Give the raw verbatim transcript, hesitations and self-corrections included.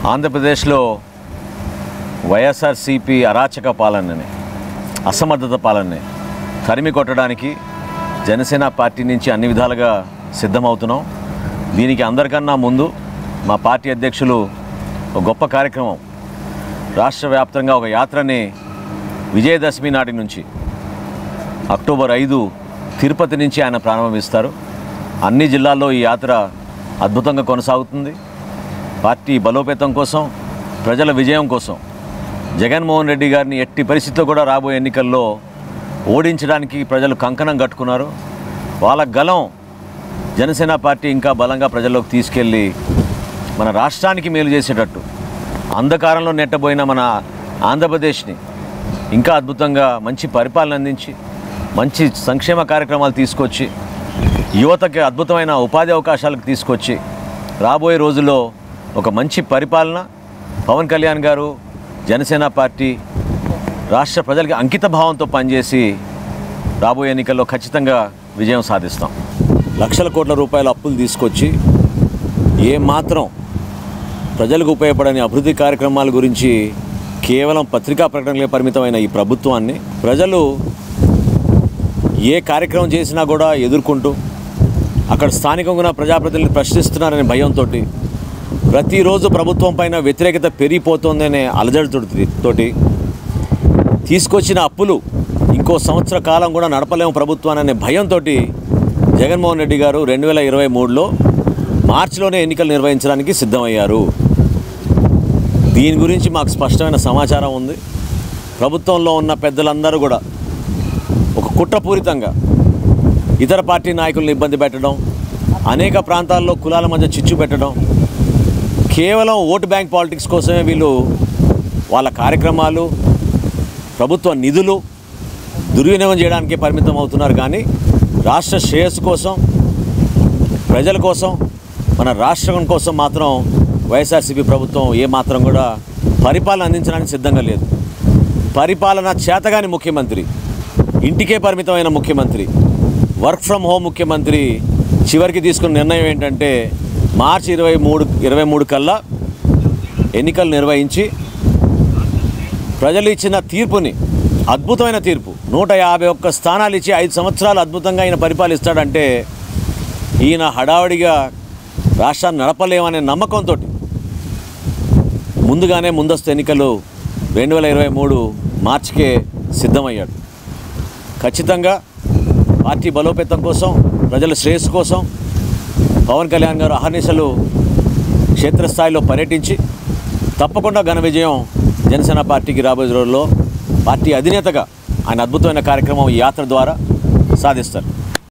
ఆంధ్రప్రదేశ్లో వైఎస్ఆర్సీపీ అరాచక పాలనని, అసమర్థత పాలనని తరిమి కొట్టడానికి జనసేన పార్టీ నుంచి అన్ని విధాలుగా సిద్ధమవుతున్నాం. దీనికి అందరికన్నా ముందు మా పార్టీ అధ్యక్షులు ఒక గొప్ప కార్యక్రమం, రాష్ట్ర వ్యాప్తంగా ఒక యాత్రని విజయదశమి నాటి నుంచి అక్టోబర్ ఐదు తిరుపతి నుంచి ఆయన ప్రారంభిస్తారు. అన్ని జిల్లాల్లో ఈ యాత్ర అద్భుతంగా కొనసాగుతుంది. పార్టీ బలోపేతం కోసం, ప్రజల విజయం కోసం జగన్మోహన్ రెడ్డి గారిని ఎట్టి పరిస్థితుల్లో కూడా రాబోయే ఎన్నికల్లో ఓడించడానికి ప్రజలు కంకణం కట్టుకున్నారు. వాళ్ళ గలం జనసేన పార్టీ ఇంకా బలంగా ప్రజల్లోకి తీసుకెళ్ళి మన రాష్ట్రానికి మేలు చేసేటట్టు, అంధకారంలో నెట్టబోయిన మన ఆంధ్రప్రదేశ్ని ఇంకా అద్భుతంగా మంచి పరిపాలన అందించి, మంచి సంక్షేమ కార్యక్రమాలు తీసుకొచ్చి, యువతకి అద్భుతమైన ఉపాధి అవకాశాలకు తీసుకొచ్చి రాబోయే రోజుల్లో ఒక మంచి పరిపాలన పవన్ కళ్యాణ్ గారు, జనసేన పార్టీ రాష్ట్ర ప్రజలకి అంకిత భావంతో పనిచేసి రాబోయే ఎన్నికల్లో ఖచ్చితంగా విజయం సాధిస్తాం. లక్షల కోట్ల రూపాయల అప్పులు తీసుకొచ్చి ఏమాత్రం ప్రజలకు ఉపయోగపడని అభివృద్ధి కార్యక్రమాల గురించి కేవలం పత్రికా ప్రకటనలే పరిమితమైన ఈ ప్రభుత్వాన్ని ప్రజలు ఏ కార్యక్రమం చేసినా కూడా ఎదుర్కొంటూ, అక్కడ స్థానికంగా ఉన్న ప్రజాప్రతినిధులు ప్రశ్నిస్తున్నారనే భయంతో, ప్రతిరోజు ప్రభుత్వం పైన వ్యతిరేకత పెరిగిపోతుందనే అలజడితోటి తీసుకొచ్చిన అప్పులు ఇంకో సంవత్సర కాలం కూడా నడపలేము ప్రభుత్వాన్ని అనే భయంతో జగన్మోహన్ రెడ్డి గారు రెండు వేల ఇరవై మూడులో మార్చిలోనే ఎన్నికలు నిర్వహించడానికి సిద్ధమయ్యారు. దీని గురించి మాకు స్పష్టమైన సమాచారం ఉంది. ప్రభుత్వంలో ఉన్న పెద్దలందరూ కూడా ఒక కుట్రపూరితంగా ఇతర పార్టీ నాయకులను ఇబ్బంది పెట్టడం, అనేక ప్రాంతాల్లో కులాల మధ్య చిచ్చు పెట్టడం, కేవలం ఓటు బ్యాంక్ పాలిటిక్స్ కోసమే వీళ్ళు వాళ్ళ కార్యక్రమాలు, ప్రభుత్వ నిధులు దుర్వినియోగం చేయడానికి పరిమితం అవుతున్నారు. కానీ రాష్ట్ర శ్రేయస్సు కోసం, ప్రజల కోసం, మన రాష్ట్రం కోసం మాత్రం వైఎస్ఆర్సీపీ ప్రభుత్వం ఏమాత్రం కూడా పరిపాలన అందించడానికి సిద్ధంగా లేదు. పరిపాలన చేతగాని ముఖ్యమంత్రి, ఇంటికే పరిమితమైన ముఖ్యమంత్రి, వర్క్ ఫ్రమ్ హోమ్ ముఖ్యమంత్రి చివరికి తీసుకున్న నిర్ణయం ఏంటంటే మార్చి ఇరవై మూడు ఇరవై మూడు కల్లా ఎన్నికలు నిర్వహించి ప్రజలు ఇచ్చిన తీర్పుని, అద్భుతమైన తీర్పు, నూట యాభై ఒక్క స్థానాలు ఇచ్చి ఐదు సంవత్సరాలు అద్భుతంగా ఈయన పరిపాలిస్తాడంటే ఈయన హడావడిగా రాష్ట్రాన్ని నడపలేమనే నమ్మకంతో ముందుగానే ముందస్తు ఎన్నికలు రెండు వేల ఇరవై మూడు మార్చికే సిద్ధమయ్యాడు. ఖచ్చితంగా పార్టీ బలోపేతం కోసం, ప్రజల శ్రేయస్సు కోసం పవన్ కళ్యాణ్ గారు అహర్నిశలు క్షేత్రస్థాయిలో పర్యటించి తప్పకుండా ఘన విజయం జనసేన పార్టీకి రాబోయే రోజుల్లో పార్టీ అధినేతగా ఆయన అద్భుతమైన కార్యక్రమం ఈ యాత్ర ద్వారా సాధిస్తారు.